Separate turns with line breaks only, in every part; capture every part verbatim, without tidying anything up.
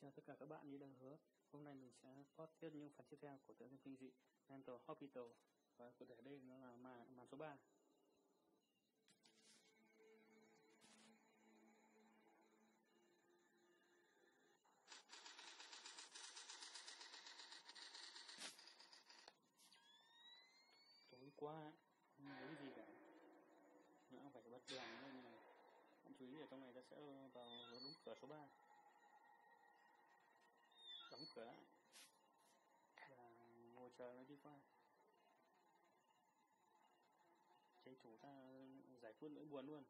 Chào tất cả các bạn, như đã hứa, hôm nay mình sẽ post tiếp những phần tiếp theo của tựa game kinh dị Mental Hospital, và cụ thể đây nó là màn, màn số ba. Tối qua không thấy gì cả, nó phải bật đèn nên là bạn chú ý ở trong này ta sẽ vào đúng cửa số ba, đóng cửa lại và ngồi chờ nó đi qua. Tranh thủ ta giải quyết nỗi buồn luôn.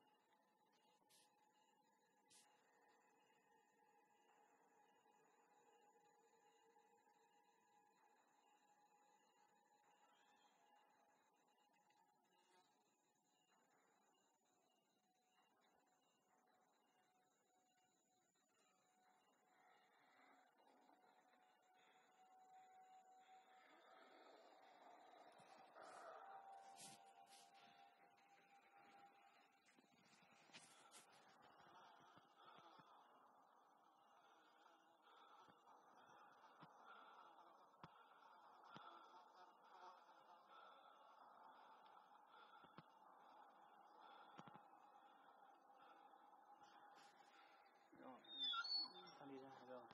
Rồi, ta đi ra rồi.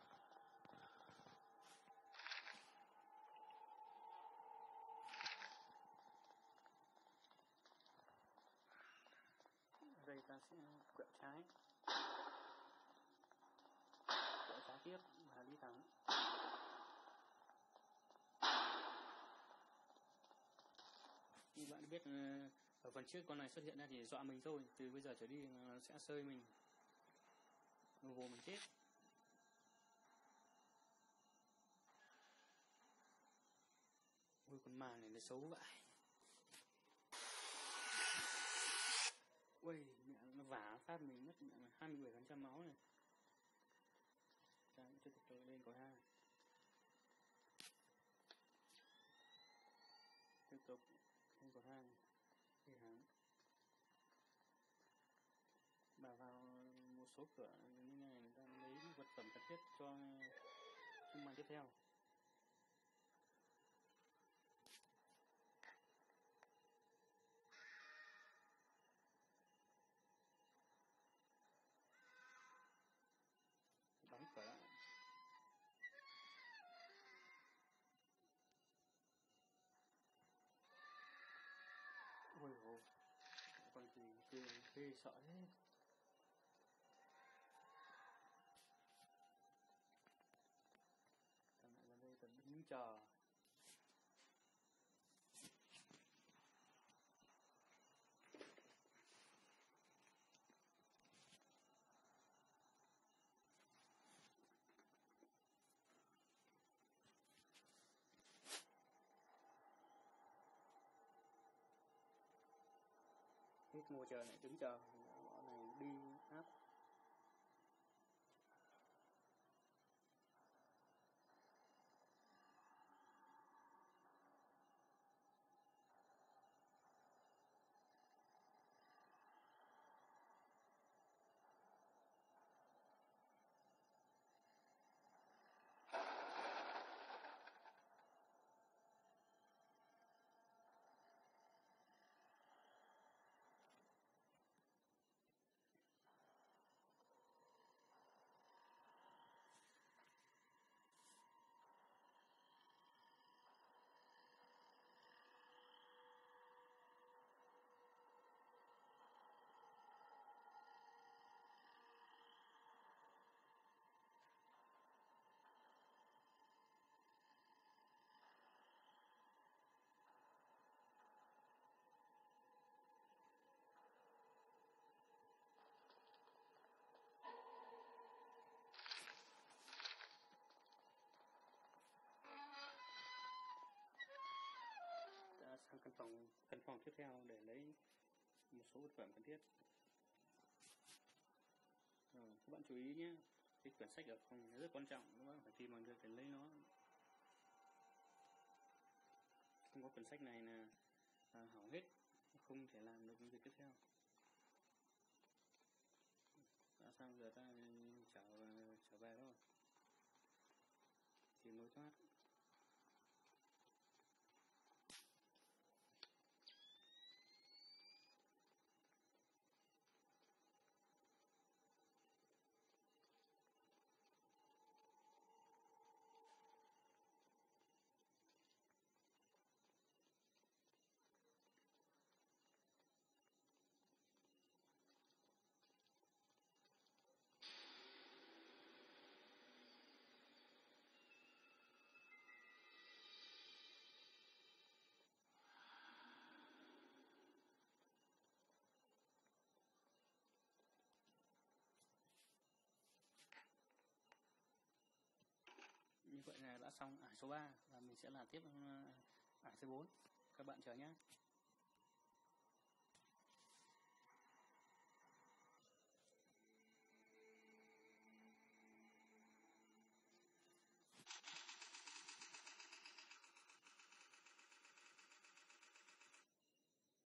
Ở đây ta sẽ quẹo trái, quẹo trái tiếp và đi thẳng. Như bạn biết, ở phần trước con này xuất hiện ra thì dọa mình thôi, từ bây giờ trở đi nó sẽ sơi mình, nó vồ mình chết. Ôi, con ma này nó xấu vậy. Ui, mẹ nó vả phát mình mất mẹ hai mươi bảy phần trăm máu này. Ta cũng tiếp tục lên có hai. Tiếp tục lên có hai. Đi hàng. Bà vào một số cửa như này, người ta lấy vật phẩm cần thiết cho chương màn tiếp theo. Đóng cửa lại. Ôi ôi, con gì ghê, ghê sợ thế. Tao lại ra đây tao đứng chờ. Hết ngồi chờ lại đứng chờ, bọn này đi áp. Sang căn phòng căn phòng tiếp theo để lấy một số vật phẩm cần thiết. Rồi, các bạn chú ý nhé, cái quyển sách ở phòng rất quan trọng, các bạn phải tìm bằng được để lấy nó. Không có quyển sách này là à, hỏng hết, không thể làm được việc tiếp theo. Đã xong giờ ta trở trở về thôi. phát. Như vậy là đã xong ải số ba và mình sẽ làm tiếp ải số bốn. Các bạn chờ nhé.